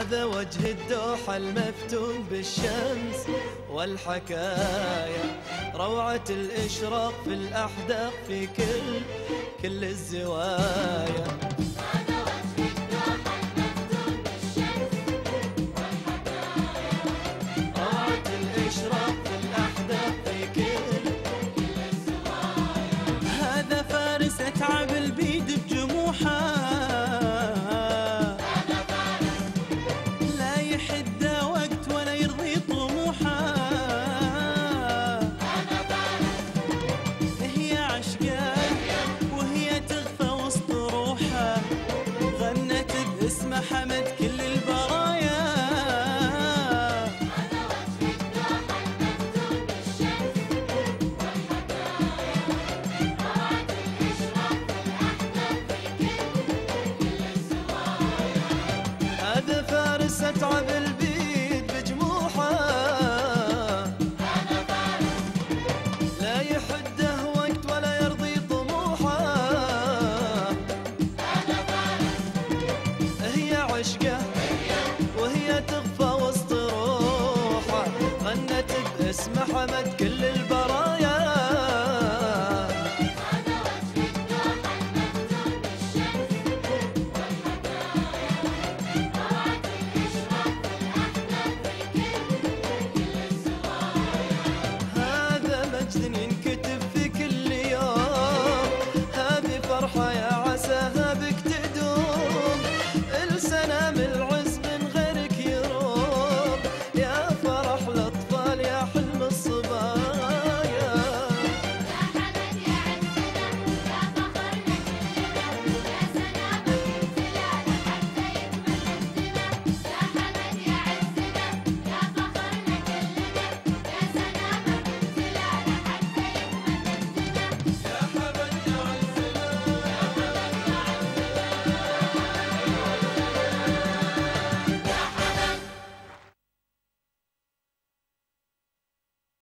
هذا وجه الدوحة المفتون بالشمس والحكايا، روعة الإشراق في الأحداق في كل الزوايا. هذا وجه الدوحة المفتون بالشمس والحكايا، روعة الإشراق في الأحداق في كل الزوايا. هذا فارس أتعب البيد بجموحه، اسمه حمد كل البرايا. هذا وجه الدوحة المفتون بالشمس والحكايا، روعة الإشراق في الأحداق في كل الزوايا. هذا فارس أتعب